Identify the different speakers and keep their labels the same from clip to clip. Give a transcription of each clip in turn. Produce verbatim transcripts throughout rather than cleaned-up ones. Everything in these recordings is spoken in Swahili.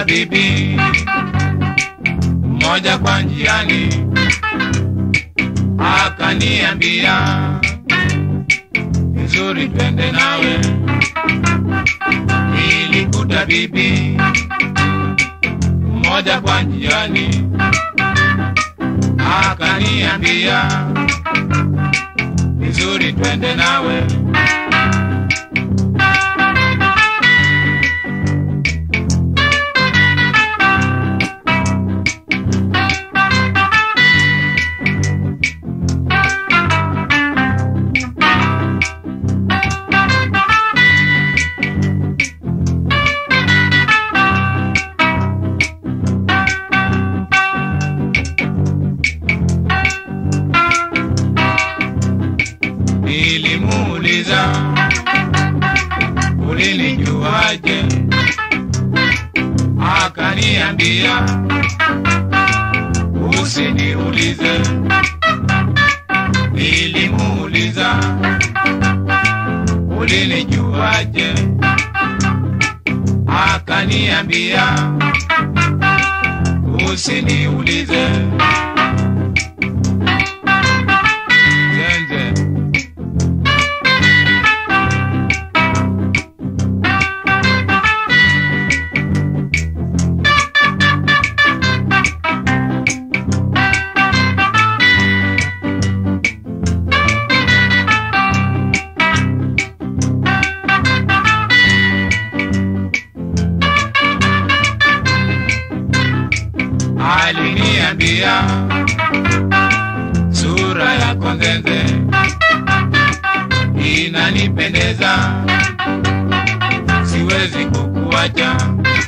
Speaker 1: bibi mmoja kwa njiani, akaniambia nzuri twende nawe. Nilikuta bibi mmoja kwa njiani, akaniambia nzuri twende nawe. Nilimuuliza ulinijuaje, akaniambia usiniulize. Nilimuuliza ulinijuaje, akaniambia usiniulize. Aliniambia sura yako nzenze inanipendeza, siwezi kukuacha.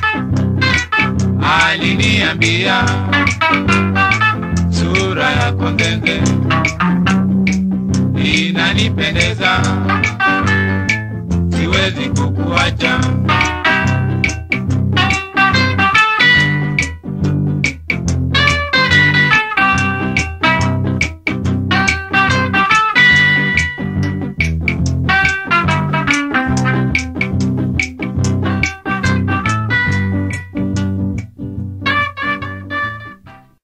Speaker 1: Aliniambia sura yako nzenze inanipendeza, siwezi kukuacha.